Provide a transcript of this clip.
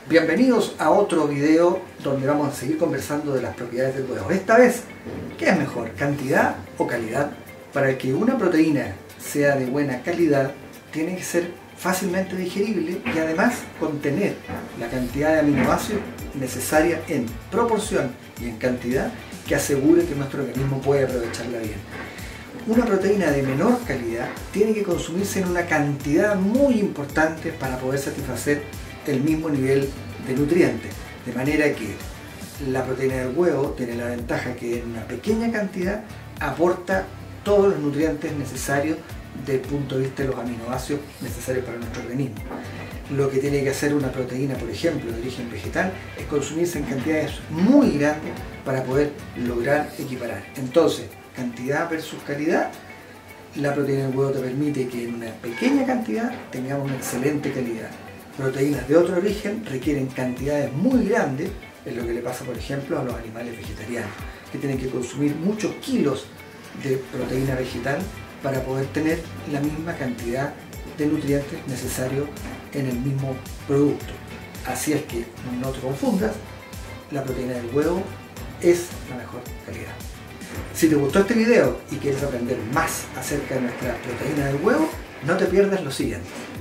Bienvenidos a otro video donde vamos a seguir conversando de las propiedades del huevo. Esta vez, ¿qué es mejor? ¿Cantidad o calidad? Para que una proteína sea de buena calidad, tiene que ser fácilmente digerible y además contener la cantidad de aminoácidos necesaria en proporción y en cantidad que asegure que nuestro organismo puede aprovecharla bien. Una proteína de menor calidad tiene que consumirse en una cantidad muy importante para poder satisfacer el mismo nivel de nutrientes, de manera que la proteína del huevo tiene la ventaja que en una pequeña cantidad aporta todos los nutrientes necesarios desde el punto de vista de los aminoácidos necesarios para nuestro organismo. Lo que tiene que hacer una proteína, por ejemplo, de origen vegetal, es consumirse en cantidades muy grandes para poder lograr equiparar. Entonces, cantidad versus calidad, la proteína del huevo te permite que en una pequeña cantidad tengamos una excelente calidad. Proteínas de otro origen requieren cantidades muy grandes, es lo que le pasa, por ejemplo, a los animales vegetarianos, que tienen que consumir muchos kilos de proteína vegetal para poder tener la misma cantidad de nutrientes necesarios en el mismo producto. Así es que no te confundas, la proteína del huevo es la mejor calidad. Si te gustó este video y quieres aprender más acerca de nuestra proteína del huevo, no te pierdas lo siguiente.